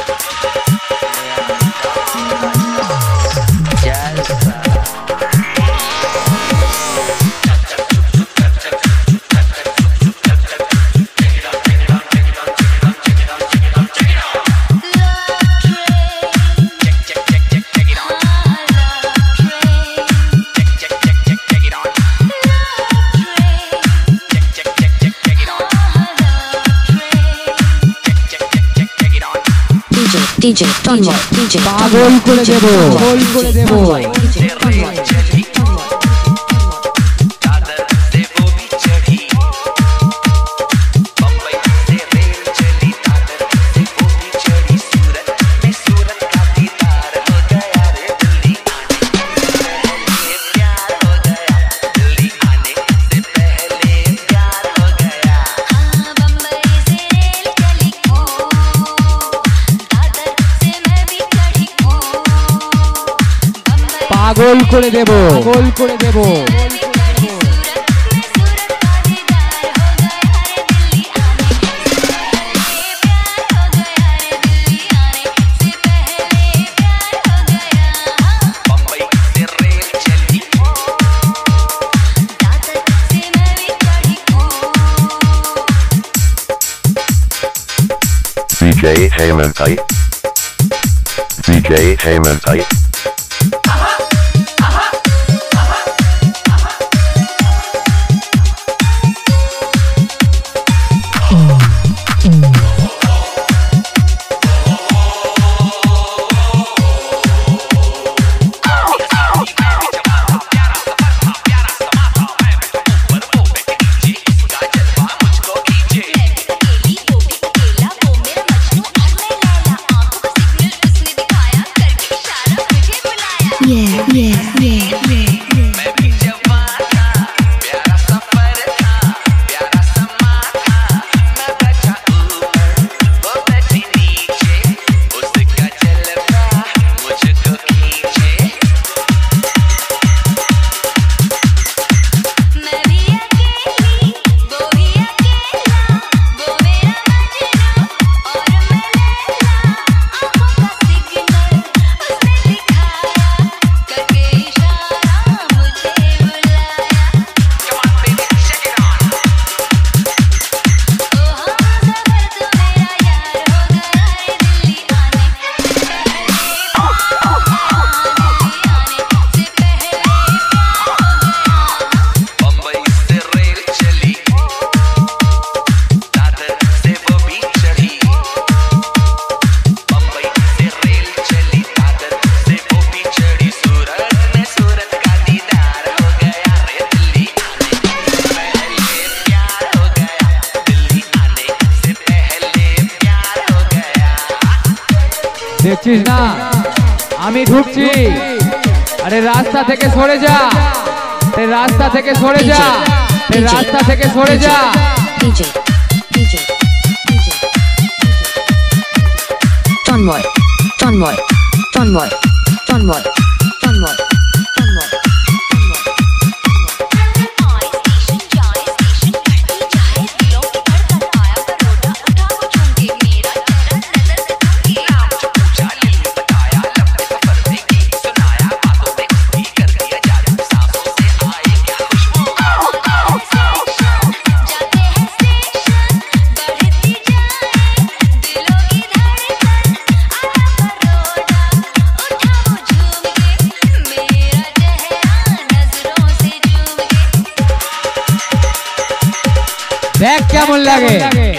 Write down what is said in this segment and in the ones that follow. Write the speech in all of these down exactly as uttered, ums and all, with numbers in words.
DJ टॉनबॉय DJ पागल করে দেব পাগল করে দেব डीजे टॉनबॉय পাগল করে দেব পাগল করে দেব D J Hemantai D J Hemantai দেখছিস না আমি ঢুকছি আরে রাস্তা থেকে সরে যা আরে রাস্তা থেকে সরে যা আরে রাস্তা থেকে সরে যা डीजे डीजे डीजे टॉनबॉय टॉनबॉय टॉनबॉय टॉनबॉय टॉनबॉय দেখ কেমন লাগে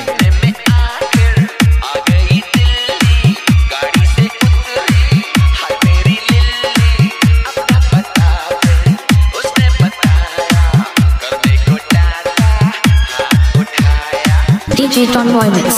डीजे टॉनबॉय mix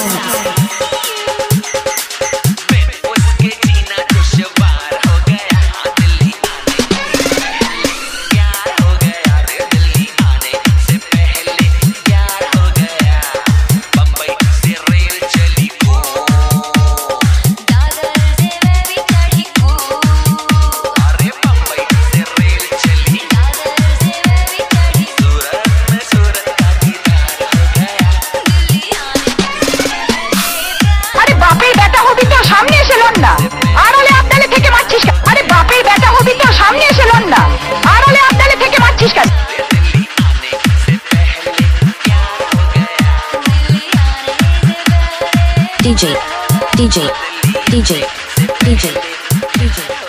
DJ, DJ, DJ, DJ, DJ.